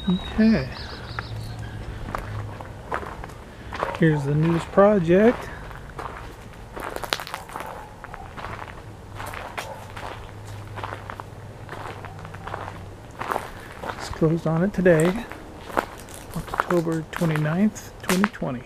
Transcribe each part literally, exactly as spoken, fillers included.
Okay. Here's the newest project. Just closed on it today, October twenty-ninth, twenty twenty.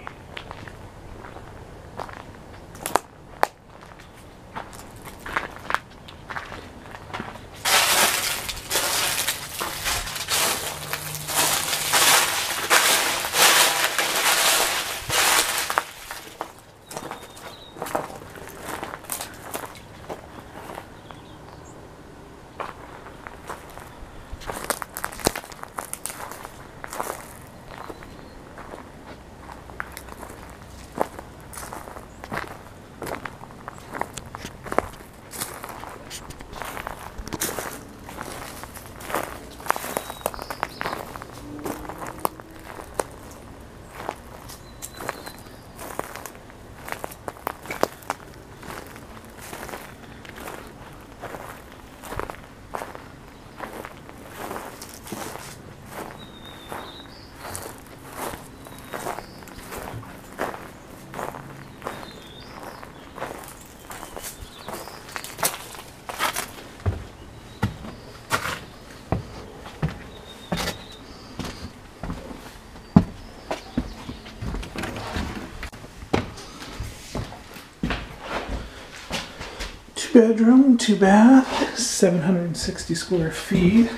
Bedroom, two bath, seven hundred sixty square feet.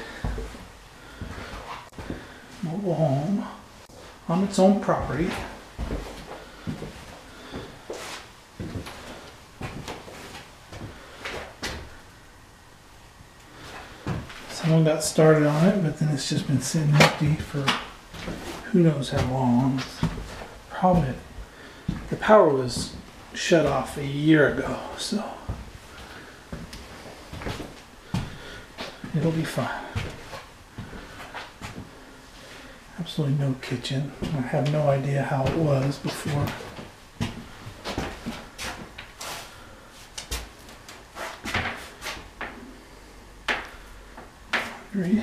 Mobile home on its own property. Someone got started on it, but then it's just been sitting empty for who knows how long. Probably the power was shut off a year ago, so it'll be fine. Absolutely no kitchen. I have no idea how it was before. Laundry.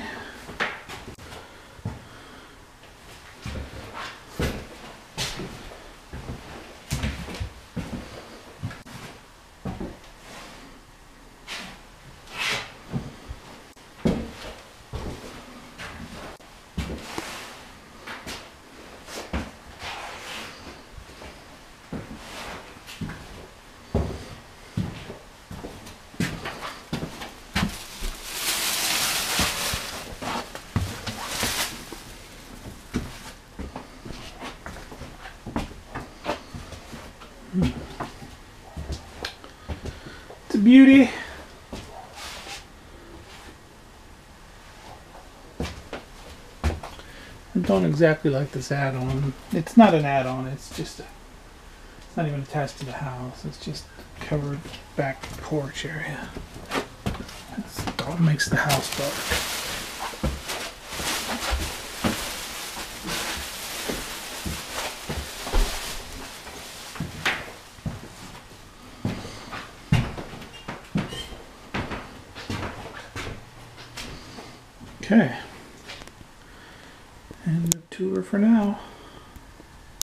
It's a beauty. I don't exactly like this add-on. It's not an add-on, it's just a, it's not even attached to the house. It's just covered back porch area. That's what makes the house dark. Okay, and the tour for now.